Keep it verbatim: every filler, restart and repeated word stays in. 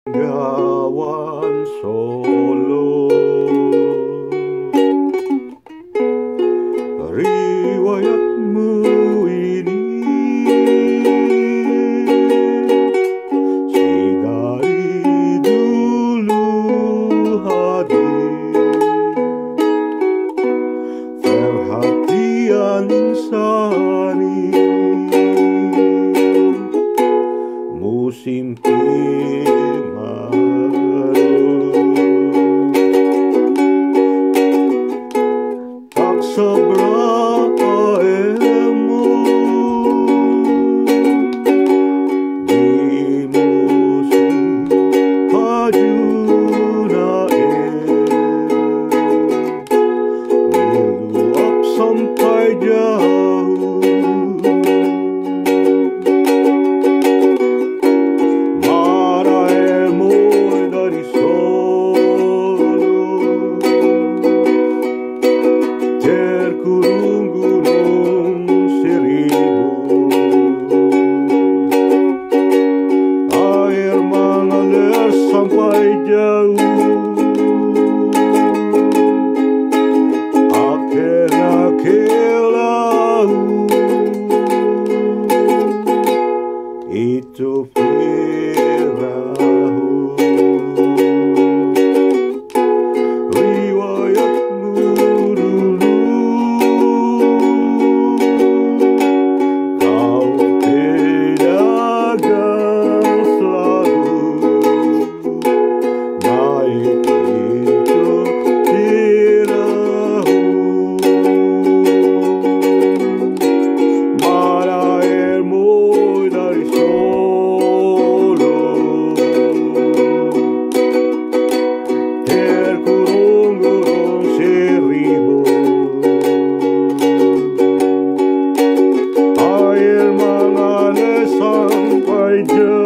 Gawan Solo, riwayatmu ini si dari dulu hadir, perhatian insani musim tak seberapa ilmu di musim hajunain, meluap sampai jauh, mana ilmu dari terkurung gunung seribu, air mengalir sampai jauh, akhirnya ke laut. Itu perahu, riwayatmu dulu kau pedagang selalu, naik itu perahu, mana ilmu dari Solo, terkurung gunung seribu, air mengalir sampai jauh.